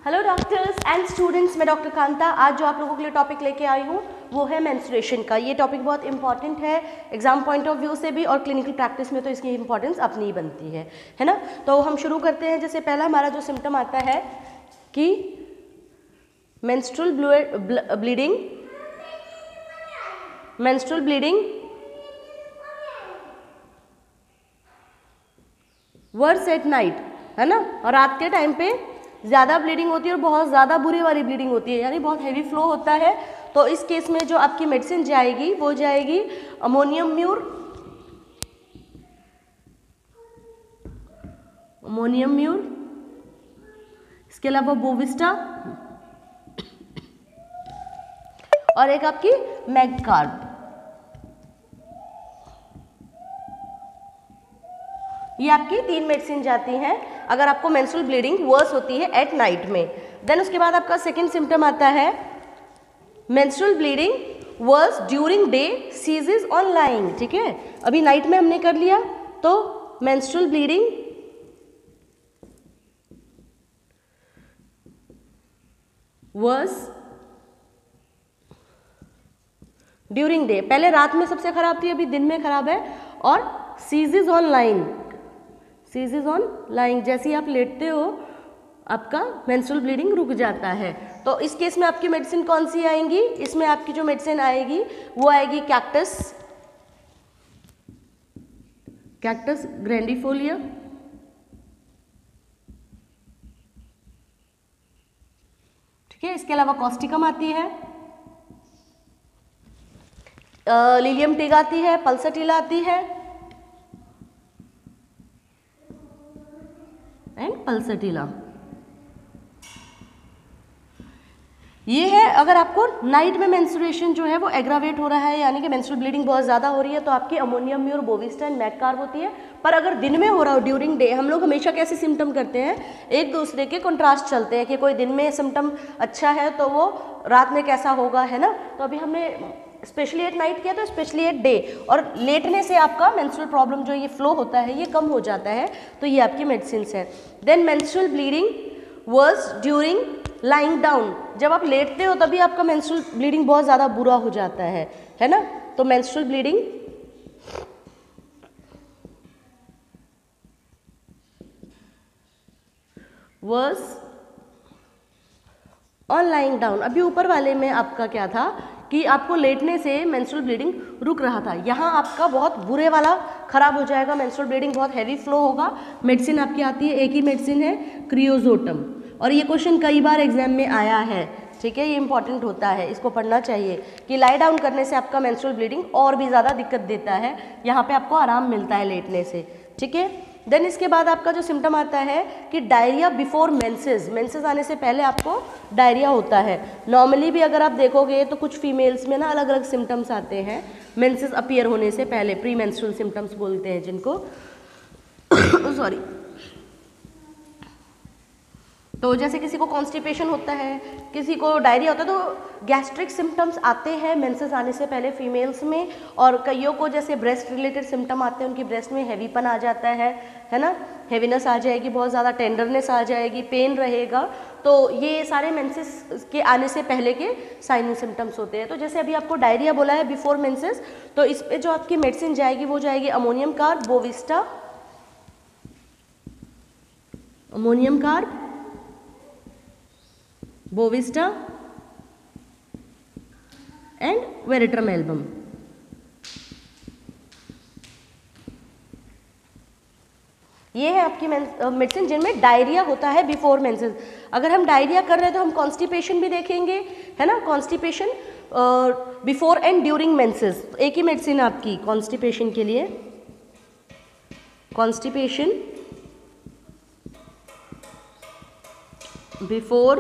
Hello doctors and students, मैं doctor Kanta. आज जो आप लोगों के लिए टॉपिक लेके आई हूँ वो है मेंस्ट्रुएशन का। ये टॉपिक बहुत इंपॉर्टेंट है एग्जाम पॉइंट ऑफ व्यू से भी और क्लिनिकल प्रैक्टिस में तो इसकी इंपॉर्टेंस अपनी ही बनती है ना। तो हम शुरू करते हैं। जैसे पहला हमारा जो सिम्टम आता है कि menstrual bleeding worse at night, है ना। और रात के टाइम पे ज़्यादा ब्लीडिंग होती है और बहुत ज़्यादा बुरी वाली ब्लीडिंग होती है, यानी बहुत हैवी फ्लो होता है। तो इस केस में जो आपकी मेडिसिन जाएगी वो जाएगी अमोनियम म्यूर, इसके अलावा बोविस्टा और एक आपकी मैगकार्ब। ये आपकी 3 मेडिसिन जाती हैं अगर आपको मेंस्ट्रुअल ब्लीडिंग वर्स होती है एट नाइट में। देन उसके बाद आपका सेकंड सिम्टम आता है menstrual bleeding worse during day ceases on lying. ठीक है, अभी नाइट में हमने कर लिया तो menstrual bleeding worse during day, पहले रात में सबसे खराब थी, अभी दिन में खराब है। और सीजेस ऑन लाइंग, जैसे ही आप लेटते हो आपका मेंस्ट्रुअल ब्लीडिंग रुक जाता है। तो इस केस में आपकी मेडिसिन कौन सी आएंगी? इसमें आपकी जो मेडिसिन आएगी वो आएगी कैक्टस ग्रैंडिफोलिया, ठीक है। इसके अलावा कॉस्टिकम आती है, लिलियम टिग आती है, पल्सटीला आती है एंड पल्सटीला। ये है अगर आपको नाइट में मेंस्ट्रुएशन जो है वो एग्रावेट हो रहा है, यानी कि मेंस्ट्रुअल ब्लीडिंग बहुत ज़्यादा हो रही है, तो आपकी ammonium mur, bovista and mag carb होती है। पर अगर दिन में हो रहा हो ड्यूरिंग डे, हम लोग हमेशा कैसे सिम्टम करते हैं, एक दूसरे के कंट्रास्ट चलते हैं कि कोई दिन में सिम्टम अच्छा है तो वो रात में कैसा होगा, है ना। तो अभी हमने स्पेशली एट नाइट किया तो स्पेशली एट डे, और लेटने से आपका मेंस्ट्रुअल प्रॉब्लम जो ये फ्लो होता है ये कम हो जाता है। तो ये आपकी मेडिसिन है। Then menstrual bleeding worse during lying down, जब आप लेटते हो तभी आपका मेंस्ट्रुअल ब्लीडिंग बहुत ज़्यादा बुरा हो जाता है ना। तो menstrual bleeding worse on lying down. अभी ऊपर वाले में आपका क्या था कि आपको लेटने से मेंस्ट्रुअल ब्लीडिंग रुक रहा था, यहाँ आपका बहुत बुरे वाला खराब हो जाएगा, मेंस्ट्रुअल ब्लीडिंग बहुत हैवी फ्लो होगा। मेडिसिन आपकी आती है, एक ही मेडिसिन है, क्रियोजोटम। और ये क्वेश्चन कई बार एग्जाम में आया है, ठीक है, ये इंपॉर्टेंट होता है, इसको पढ़ना चाहिए कि लाई डाउन करने से आपका मेंस्ट्रुअल ब्लीडिंग और भी ज़्यादा दिक्कत देता है, यहाँ पे आपको आराम मिलता है लेटने से, ठीक है। देन इसके बाद आपका जो सिम्टम आता है कि डायरिया बिफोर मेंसेस आने से पहले आपको डायरिया होता है। नॉर्मली भी अगर आप देखोगे तो कुछ फीमेल्स में ना अलग अलग सिम्टम्स आते हैं मेंसेस अपीयर होने से पहले, प्री मेंस्ट्रुअल सिम्टम्स बोलते हैं जिनको सॉरी। तो जैसे किसी को कॉन्स्टिपेशन होता है, किसी को डायरिया होता है, तो गैस्ट्रिक सिम्टम्स आते हैं मेंसेस आने से पहले फीमेल्स में। और कईयों को जैसे ब्रेस्ट रिलेटेड सिम्टम आते हैं, उनकी ब्रेस्ट में हैवीपन आ जाता है ना, हैवीनेस आ जाएगी, बहुत ज़्यादा टेंडरनेस आ जाएगी, पेन रहेगा। तो ये सारे मेंसेस के आने से पहले के साइन सिम्टम्स होते हैं। तो जैसे अभी आपको डायरिया बोला है बिफोर मेंसेस, तो इस पर जो आपकी मेडिसिन जाएगी वो जाएगी ammonium carb, bovista and veratrum album. ये है आपकी मेडिसिन जिनमें डायरिया होता है बिफोर मेंसेस। अगर हम डायरिया कर रहे हैं तो हम कॉन्स्टिपेशन भी देखेंगे, है ना, constipation before and during menses. एक ही मेडिसिन आपकी कॉन्स्टिपेशन के लिए, constipation before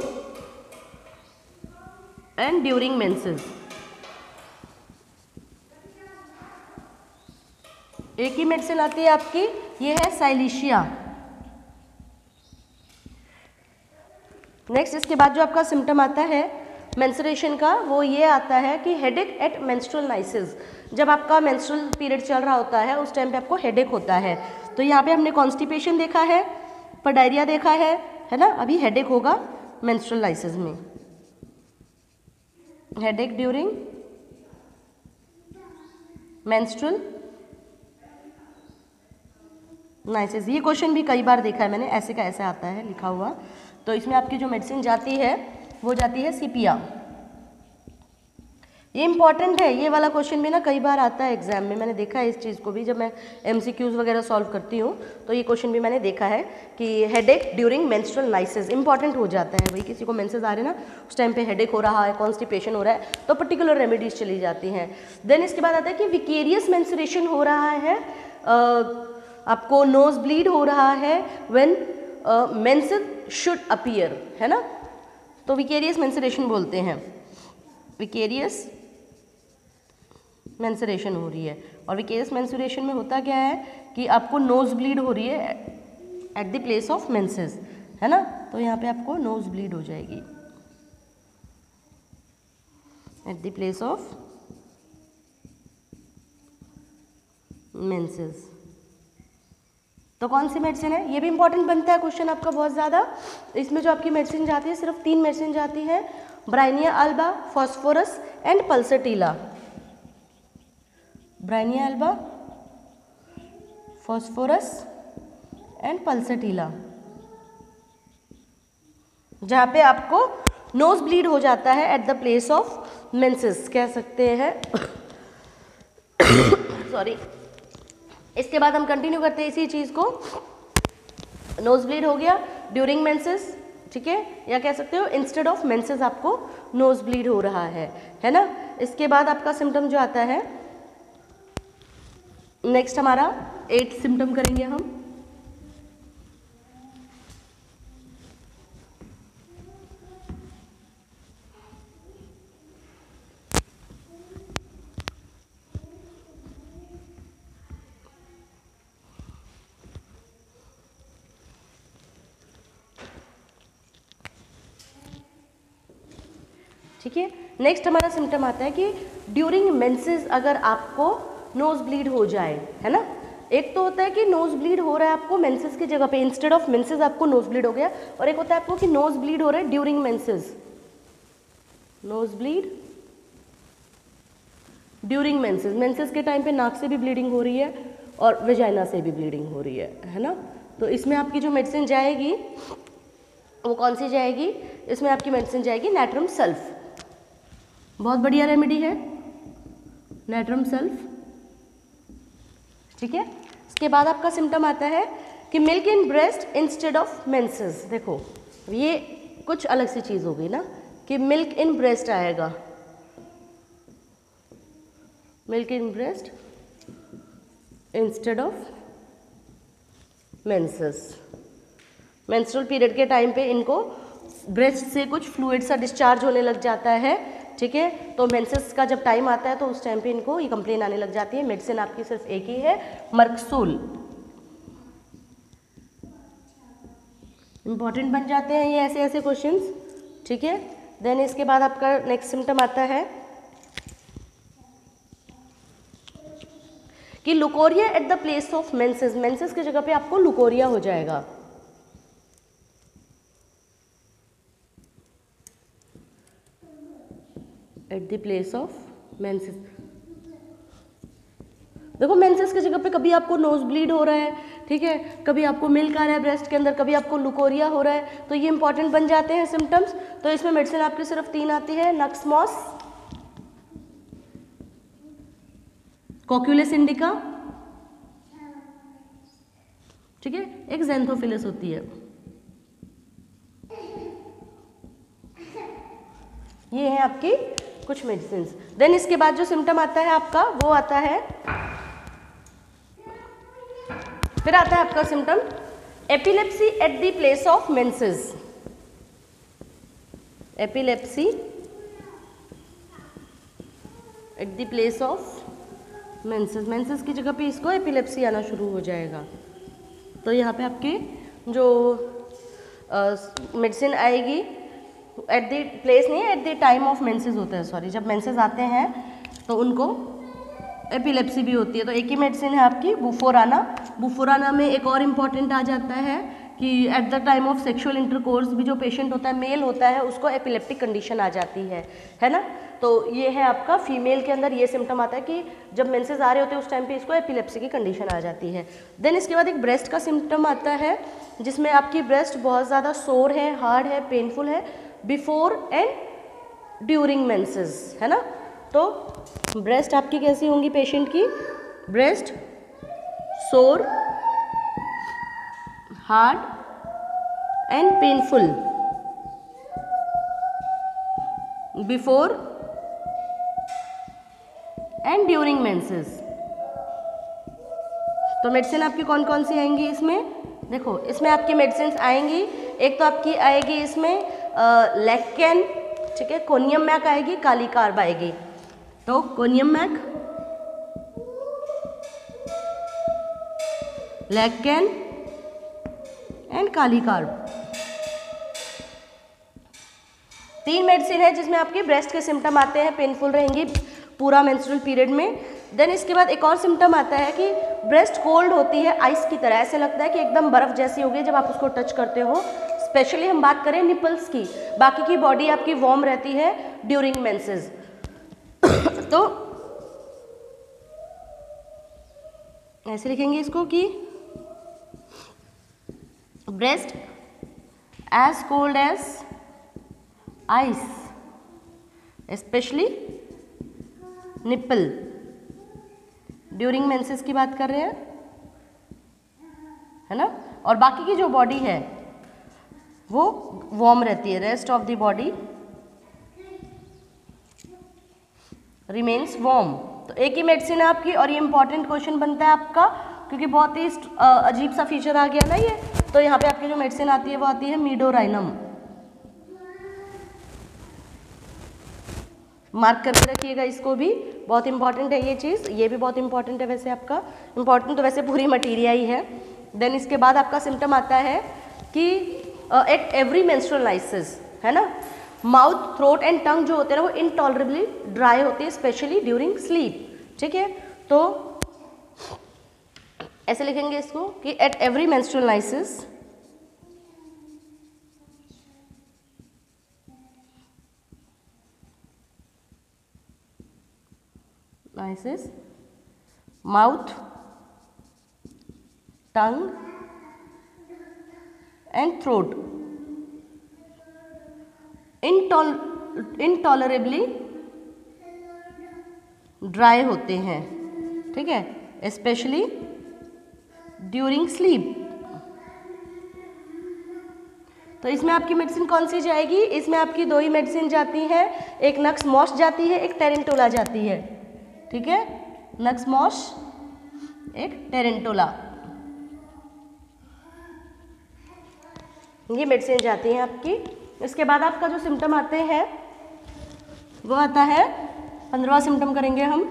and during menses, एक ही मेडिसिन आती है आपकी, ये है साइलिशिया। नेक्स्ट इसके बाद जो आपका सिम्टम आता है मेंस्ट्रुएशन का वो ये आता है कि हेडेक एट मेंस्ट्रुअल नाइसिस। जब आपका मेंस्ट्रुअल पीरियड चल रहा होता है उस टाइम पे आपको हेडेक होता है। तो यहाँ पे हमने कॉन्स्टिपेशन देखा है, पर डायरिया देखा है ना, अभी हेडेक होगा। मेंस्ट्रुअल लाइसेस में। हेडेक ड्यूरिंग मेंस्ट्रुअल लाइसेस, ये क्वेश्चन भी कई बार देखा है मैंने, ऐसे का ऐसे आता है लिखा हुआ। तो इसमें आपकी जो मेडिसिन जाती है वो जाती है सीपिया। ये इंपॉर्टेंट है, ये वाला क्वेश्चन भी ना कई बार आता है एग्जाम में, मैंने देखा है इस चीज़ को भी। जब मैं एमसीक्यूज वगैरह सॉल्व करती हूँ तो ये क्वेश्चन भी मैंने देखा है कि headache during menstrual lyses important हो जाता है। भाई किसी को मेंसेस आ रहे हैं ना, उस टाइम पे हेडेक हो रहा है, कॉन्स्टिपेशन हो रहा है, तो पर्टिकुलर रेमेडीज चली जाती हैं। देन इसके बाद आता है कि विकेरियस मेंस्ट्रुएशन हो रहा है, आपको नोज ब्लीड हो रहा है व्हेन मेंसेस शुड अपीयर, है ना, तो विकेरियस मेंस्ट्रुएशन बोलते हैं। विकेरियस मेंस्ट्रुएशन हो रही है, और विकेरियस मेंस्ट्रुएशन में होता क्या है कि आपको नोज ब्लीड हो रही है at the place of menses, है ना, तो यहाँ पे आपको नोज ब्लीड हो जाएगी at the place of menses. तो कौन सी मेडिसिन है, ये भी इंपॉर्टेंट बनता है क्वेश्चन आपका बहुत ज़्यादा। इसमें जो आपकी मेडिसिन जाती है, सिर्फ 3 मेडिसिन जाती है, bryonia alba, phosphorus and pulsatilla. Bryonia alba, phosphorus and pulsatilla, जहाँ पे आपको नोज ब्लीड हो जाता है at the place of menses, कह सकते हैं सॉरी। इसके बाद हम कंटिन्यू करते हैं इसी चीज़ को। नोज ब्लीड हो गया ड्यूरिंग मेंसेस, ठीक है, या कह सकते हो इंस्टेड ऑफ मेंसेस आपको नोज ब्लीड हो रहा है ना। इसके बाद आपका सिम्टम जो आता है, नेक्स्ट हमारा 8 सिम्टम करेंगे हम। ठीक है, नेक्स्ट हमारा सिम्टम आता है कि ड्यूरिंग मेंसेस अगर आपको नोज ब्लीड हो जाए, है ना। एक तो होता है कि नोज ब्लीड हो रहा है आपको मेंसेस की जगह पे, इंस्टेड ऑफ मेंसेस आपको नोज ब्लीड हो गया, और एक होता है आपको कि नोज ब्लीड हो रहा है during menses, nose bleed during menses. Menses के टाइम पे नाक से भी ब्लीडिंग हो रही है और वेजाइना से भी ब्लीडिंग हो रही है ना। तो इसमें आपकी जो मेडिसिन जाएगी वो कौन सी जाएगी, इसमें आपकी मेडिसिन जाएगी नाइट्रम सल्फ, बहुत बढ़िया रेमेडी है नाइट्रम सल्फ, ठीक है। इसके बाद आपका सिम्टम आता है कि milk in breast instead of menses. देखो ये कुछ अलग सी चीज़ हो गई ना, कि मिल्क इन ब्रेस्ट आएगा, milk in breast instead of menses. Menstrual period के टाइम पे इनको ब्रेस्ट से कुछ फ्लूइड सा डिस्चार्ज होने लग जाता है, ठीक है। तो मेंसेस का जब टाइम आता है तो उस टाइम पे इनको ये कंप्लेन आने लग जाती है। मेडिसिन आपकी सिर्फ एक ही है, मर्कसूल। इंपॉर्टेंट बन जाते हैं ये ऐसे ऐसे क्वेश्चंस, ठीक है। देन इसके बाद आपका नेक्स्ट सिम्टम आता है कि leucorrhoea at the place of menses. Menses की जगह पे आपको लुकोरिया हो जाएगा। At the place of menses, देखो मेंसेस की जगह पे कभी आपको नोज ब्लीड हो रहा है, ठीक है, कभी आपको मिल्क आ रहा है ब्रेस्ट के अंदर, कभी आपको लुकोरिया हो रहा है, तो ये इंपॉर्टेंट बन जाते हैं सिम्टम्स। तो इसमें मेडिसिन आपकी सिर्फ 3 आती है, नक्समॉस, कॉक्यूलिस इंडिका, ठीक है, एक ज़ेंथोफिलिस होती है। ये है आपकी कुछ मेडिसिन। देन इसके बाद जो सिम्टम आता है आपका वो आता है, फिर आता है आपका symptom epilepsy at the place of menses. Epilepsy at the place of menses, menses की जगह पे इसको एपिलेप्सी आना शुरू हो जाएगा। तो यहाँ पे आपकी जो मेडिसिन आएगी एट द प्लेस नहीं, at the time of menses होता है, सॉरी, जब मेंसेस आते हैं तो उनको एपिलेप्सी भी होती है। तो एक ही मेडिसिन है आपकी बुफोराना। बुफोराना में एक और इम्पॉर्टेंट आ जाता है कि at the time of sexual intercourse भी जो पेशेंट होता है, मेल होता है, उसको एपिलेप्टिक कंडीशन आ जाती है ना। तो ये है आपका फीमेल के अंदर ये सिम्टम आता है कि जब मेंसेस आ रहे होते हैं उस टाइम पे इसको एपिलेप्सी की कंडीशन आ जाती है। देन इसके बाद एक ब्रेस्ट का सिम्टम आता है जिसमें आपकी ब्रेस्ट बहुत ज़्यादा सोर है, हार्ड है, पेनफुल है बिफोर एंड ड्यूरिंग मेंसेस, है ना। तो ब्रेस्ट आपकी कैसी होंगी पेशेंट की? Breast sore, hard and painful before and during menses. तो मेडिसिन आपकी कौन कौन सी आएंगी इसमें? देखो इसमें आपकी मेडिसिन आएंगी, एक तो आपकी आएगी इसमें लेक्केन, ठीक है, कोनियम मैक आएगी, काली कार्ब आएगी। तो conium mac, lac can and kali carb, 3 medicine है जिसमें आपके ब्रेस्ट के सिम्टम आते हैं, पेनफुल रहेंगी पूरा मेंस्ट्रुअल पीरियड में। देन इसके बाद एक और सिम्टम आता है कि ब्रेस्ट कोल्ड होती है आइस की तरह, ऐसे लगता है कि एकदम बर्फ जैसी हो गई जब आप उसको टच करते हो। स्पेशली हम बात करें निपल्स की, बाकी की बॉडी आपकी वार्म रहती है ड्यूरिंग मेंसेस। तो ऐसे लिखेंगे इसको कि breast as cold as ice, specially nipple, during menses की बात कर रहे हैं, है ना। और बाकी की जो बॉडी है वो वार्म रहती है, rest of the body remains warm. तो एक ही मेडिसिन है आपकी, और ये इंपॉर्टेंट क्वेश्चन बनता है आपका क्योंकि बहुत ही अजीब सा फीचर आ गया ना ये। तो यहाँ पे आपकी जो मेडिसिन आती है वो आती है मीडोराइनम, मार्क करके रखिएगा इसको भी, बहुत इंपॉर्टेंट है ये चीज़, ये भी बहुत इंपॉर्टेंट है वैसे आपका, इंपॉर्टेंट तो वैसे पूरी मटीरिया ही है। देन इसके बाद आपका सिम्टम आता है कि एट एवरी मेंस्ट्रुअलाइसिस, है ना, माउथ, थ्रोट एंड टंग जो होते हैं ना वो इनटॉलरेबली ड्राई होते हैं, स्पेशली ड्यूरिंग स्लीप, ठीक है। तो ऐसे लिखेंगे इसको कि at every menstrual lysis mouth, tongue and throat intolerably dry होते हैं, ठीक है, स्पेशली ड्यूरिंग स्लीप। तो इसमें आपकी मेडिसिन कौन सी जाएगी? इसमें आपकी 2 ही मेडिसिन जाती हैं, एक नक्स मॉश जाती है, एक टेरेंटोला जाती है, ठीक है, नक्स मॉश, एक टेरेंटोला, ये मेडिसिन जाती हैं आपकी। इसके बाद आपका जो सिम्टम आते हैं वो आता है 15वां सिम्टम करेंगे हम।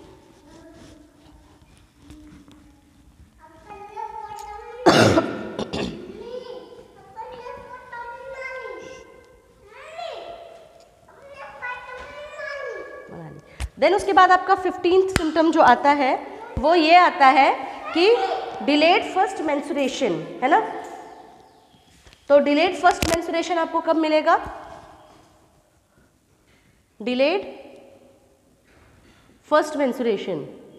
देन उसके बाद आपका 15th सिम्टम जो आता है वो ये आता है कि डिलेड फर्स्ट मेंस्ट्रुएशन, है ना। तो डिलेड फर्स्ट मेंस्ट्रुएशन आपको कब मिलेगा? डिलेड फर्स्ट मेंस्ट्रुएशन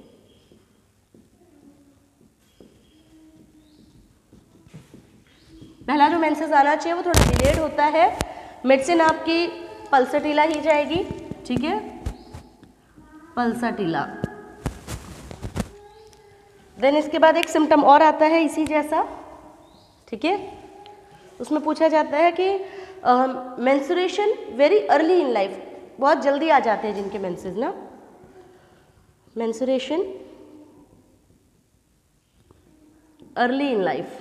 पहला जो मेंसेस आना चाहिए वो थोड़ा डिलेड होता है। मेडिसिन आपकी पल्साटिला ही जाएगी, ठीक है, पल्साटिला। देन इसके बाद एक सिम्टम और आता है इसी जैसा, ठीक है, उसमें पूछा जाता है कि menstruation very early in life, बहुत जल्दी आ जाते हैं जिनके मेंसेस ना, मेंस्ट्रुएशन अर्ली इन लाइफ,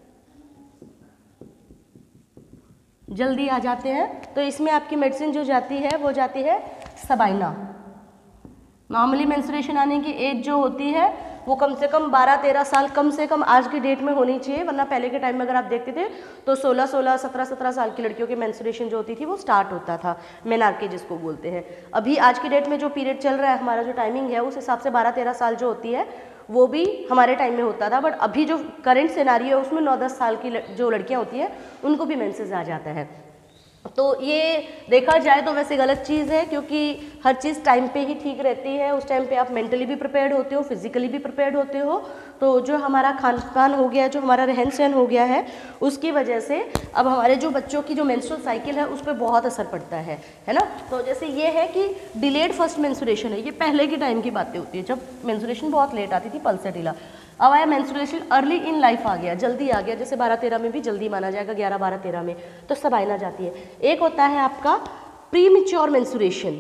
जल्दी आ जाते हैं। तो इसमें आपकी मेडिसिन जो जाती है वो जाती है सबाइना। नॉर्मली मेंस्ट्रुएशन आने की एज जो होती है वो कम से कम 12-13 साल कम से कम आज की डेट में होनी चाहिए, वरना पहले के टाइम में अगर आप देखते थे तो 16-16, 17-17 साल की लड़कियों की मेंस्ट्रुएशन जो होती थी वो स्टार्ट होता था, मेनार्की जिसको बोलते हैं। अभी आज की डेट में जो पीरियड चल रहा है, हमारा जो टाइमिंग है उस हिसाब से 12-13 साल जो होती है वो भी हमारे टाइम में होता था, बट अभी जो करंट सिनारियो है उसमें 9-10 साल की जो लड़कियां होती हैं उनको भी मेंसेस आ जाता है। तो ये देखा जाए तो वैसे गलत चीज़ है, क्योंकि हर चीज़ टाइम पे ही ठीक रहती है। उस टाइम पे आप मेंटली भी प्रिपेयर्ड होते हो, फिजिकली भी प्रिपेयर्ड होते हो। तो जो हमारा खान पान हो गया, जो हमारा रहन सहन हो गया है, उसकी वजह से अब हमारे जो बच्चों की जो मेंस्ट्रुअल साइकिल है उस पर बहुत असर पड़ता है ना। तो जैसे ये है कि डिलेड फर्स्ट मेंस्ट्रुएशन है, ये पहले के टाइम की बातें होती है जब मेंस्ट्रुएशन बहुत लेट आती थी, पल्स ढीला। अब आया मेंस्ट्रुएशन अर्ली इन लाइफ आ गया, जल्दी आ गया, जैसे 12-13 में भी जल्दी माना जाएगा, 11-12-13 में तो सब आना जाती है। एक होता है आपका प्रीमेच्योर मेंस्ट्रुएशन।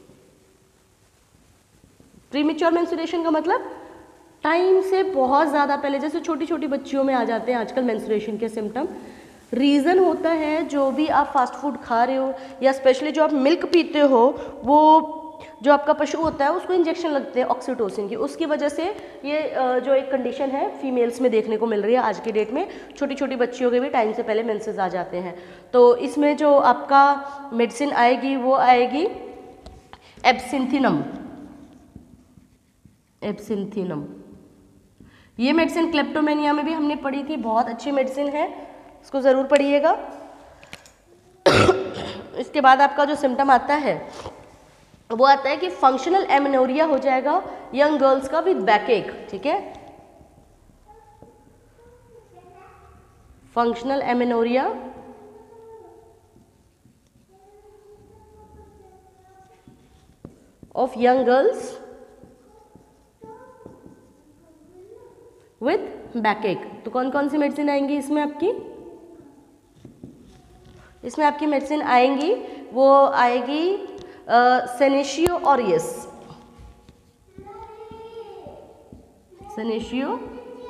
प्रीमेच्योर मेंस्ट्रुएशन का मतलब टाइम से बहुत ज़्यादा पहले, जैसे छोटी छोटी बच्चियों में आ जाते हैं आजकल मेंस्ट्रुएशन के सिम्टम। रीज़न होता है जो भी आप फास्ट फूड खा रहे हो या स्पेशली जो आप मिल्क पीते हो, वो जो आपका पशु होता है उसको इंजेक्शन लगते हैं ऑक्सीटोसिन की, उसकी वजह से ये जो एक कंडीशन है फीमेल्स में देखने को मिल रही है आज की डेट में। छोटी छोटी बच्चियों के भी टाइम से पहले मेंसेस आ जाते हैं। तो इसमें जो आपका मेडिसिन आएगी वो आएगी एब्सिंथिनम। एब्सिंथिनम ये मेडिसिन क्लेप्टोमेनिया में भी हमने पढ़ी थी, बहुत अच्छी मेडिसिन है, इसको ज़रूर पढ़िएगा। इसके बाद आपका जो सिम्टम आता है वो आता है कि फंक्शनल एमेनोरिया हो जाएगा यंग गर्ल्स का विद बैकएक, ठीक है। Functional amenorrhoea of young girls with backache. तो कौन कौन सी मेडिसिन आएंगी इसमें आपकी? इसमें आपकी मेडिसिन आएंगी, वो आएगी senecio aureus. Senecio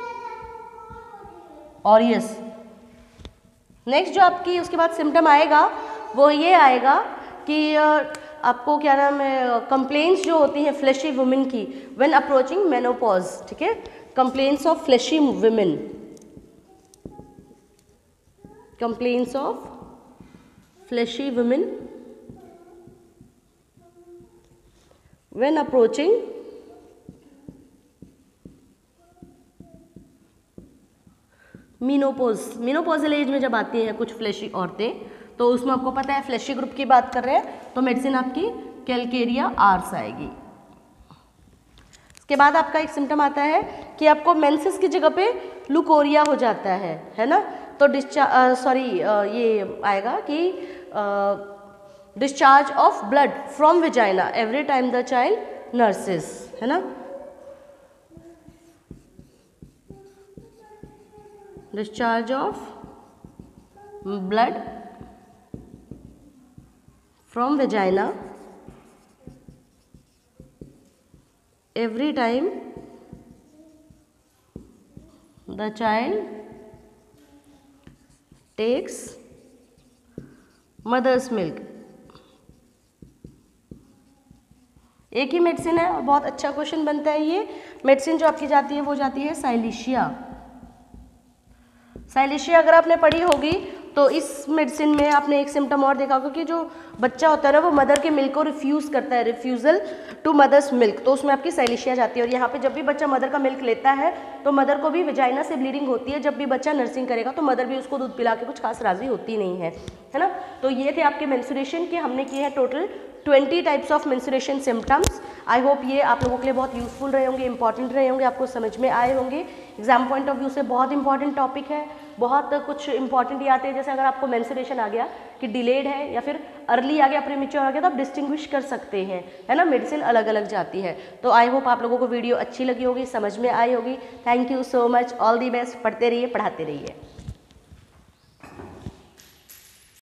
aureus. Next जो आपकी उसके बाद सिम्टम आएगा वो ये आएगा कि आपको क्या नाम है, कंप्लेंट्स जो होती हैं फ्लैशी वुमेन की व्हेन अप्रोचिंग मेनोपॉज, ठीक है। Complaints of fleshy women, complaints of fleshy women when approaching menopausal age में जब आती हैं कुछ फ्लैशी औरतें, तो उसमें आपको पता है फ्लैशी ग्रुप की बात कर रहे हैं, तो मेडिसिन आपकी कैलकेरिया आर्स आएगी। इसके बाद आपका एक सिम्टम आता है कि आपको मेंसेस की जगह पे लुकोरिया हो जाता है ना। तो ये आएगा कि discharge of blood from vagina every time the child nurses, है ना। Discharge of blood from vagina every time the child takes mother's milk. एक ही मेडिसिन है और बहुत अच्छा क्वेश्चन बनता है। ये मेडिसिन जो आपकी जाती है वो जाती है साइलिशिया। साइलिशिया अगर आपने पढ़ी होगी तो इस मेडिसिन में आपने एक सिम्टम और देखा होगा कि जो बच्चा होता है ना वो मदर के मिल्क को रिफ्यूज़ करता है, रिफ्यूज़ल टू मदर्स मिल्क, तो उसमें आपकी साइलिशिया जाती है। और यहाँ पे जब भी बच्चा मदर का मिल्क लेता है तो मदर को भी विजाइना से ब्लीडिंग होती है। जब भी बच्चा नर्सिंग करेगा तो मदर भी उसको दूध पिला के कुछ खास राजी होती नहीं है ना। तो ये थे आपके मेंस्ट्रुएशन के, हमने किए हैं total 20 types of menstruation symptoms. I hope ये आप लोगों के लिए बहुत यूजफुल रहे होंगे, इंपॉर्टेंट रहे होंगे, आपको समझ में आए होंगे। एग्जाम पॉइंट ऑफ व्यू से बहुत इंपॉर्टेंट टॉपिक है, बहुत कुछ इंपॉर्टेंट ये आते हैं। जैसे अगर आपको मेंस्ट्रुएशन आ गया कि डिलेड है या फिर अर्ली आ गया, प्रीमेच्योर आ गया, तो आप डिस्टिंग्विश कर सकते हैं, है ना। मेडिसिन अलग अलग जाती है। तो आई होप आप लोगों को वीडियो अच्छी लगी होगी, समझ में आई होगी। Thank you so much, all the best. पढ़ते रहिए, पढ़ाते रहिए।